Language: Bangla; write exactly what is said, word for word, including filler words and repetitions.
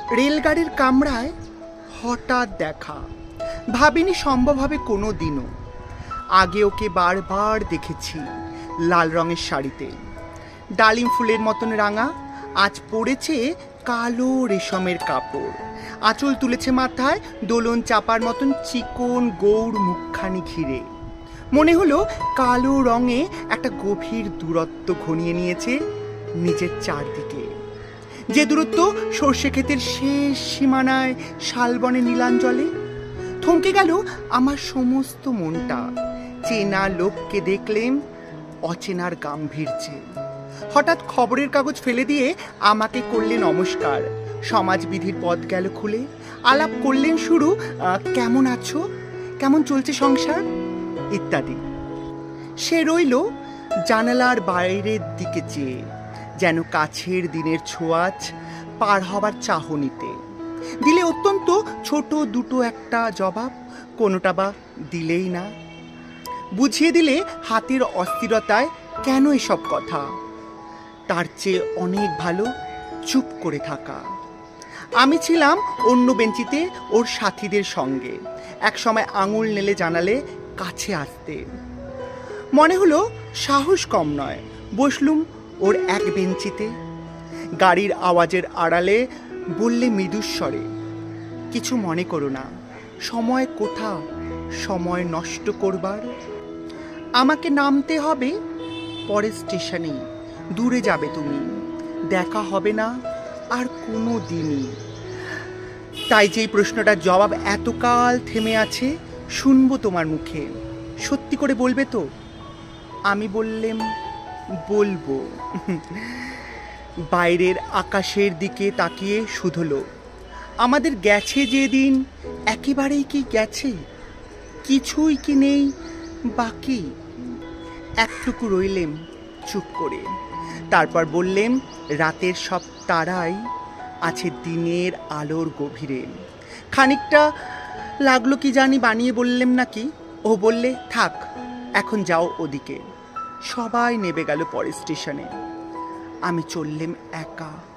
রেলগাড়ির কামরায় হঠাৎ দেখা, ভাবিনি সম্ভব হবে কোনো দিনও। আগে ওকে বারবার দেখেছি লাল রঙের শাড়িতে, ডালিম ফুলের মতন রাঙা, আজ পড়েছে কালো রেশমের কাপড়, আঁচল তুলেছে মাথায় দোলন চাপার মতন চিকন গৌর মুখখানি ঘিরে। মনে হলো কালো রঙে একটা গভীর দূরত্ব ঘনিয়ে নিয়েছে নিজের চারদিকে, যে দূরত্ব সর্ষে ক্ষেতের শেষ সীমানায় শালবনে নীলাঞ্জলে। থমকে গেল আমার সমস্ত মনটা। চেনা লোককে দেখলেন অচেনার গাম্ভীর্যে। হঠাৎ খবরের কাগজ ফেলে দিয়ে আমাকে করলেন নমস্কার। সমাজবিধির পথ গেল খুলে। আলাপ করলেন শুরু, কেমন আছো, কেমন চলছে সংসার ইত্যাদি। সে রইল জানালার বাইরের দিকে চেয়ে, যেন কাছের দিনের ছোঁয়াচ পার হবার চাহনিতে। দিলে অত্যন্ত ছোট দুটো একটা জবাব, কোনোটা বা দিলেই না। বুঝিয়ে দিলে হাতের অস্থিরতায় কেন এসব কথা। তার চেয়ে অনেক ভালো চুপ করে থাকা। আমি ছিলাম অন্য বেঞ্চিতে ওর সাথীদের সঙ্গে। এক সময় আঙুল নেলে জানালে কাছে আসতে। মনে হলো সাহস কম নয়। বসলুম ওর এক বেঞ্চিতে। গাড়ির আওয়াজের আড়ালে বললে মৃদুস্বরে, কিছু মনে করো না, সময় কোথা সময় নষ্ট করবার। আমাকে নামতে হবে পরের স্টেশনেই, দূরে যাবে তুমি, দেখা হবে না আর কোনো দিনই। তাই যেই প্রশ্নটার জবাব এতকাল থেমে আছে, শুনবো তোমার মুখে, সত্যি করে বলবে তো? আমি বললেম বলবো। বাইরের আকাশের দিকে তাকিয়ে শুধলো, আমাদের গেছে যেদিন একেবারেই কি গেছে, কিছুই কি নেই বাকি। একটুকু রইলেম চুপ করে, তারপর বললেম রাতের সব তারাই আছে দিনের আলোর গভীরে। খানিকটা লাগলো কি জানি বানিয়ে বললেম নাকি। ও বললে থাক, এখন যাও ওদিকে। সবাই নেমে গেল পরের স্টেশনে। আমি চললেম একা।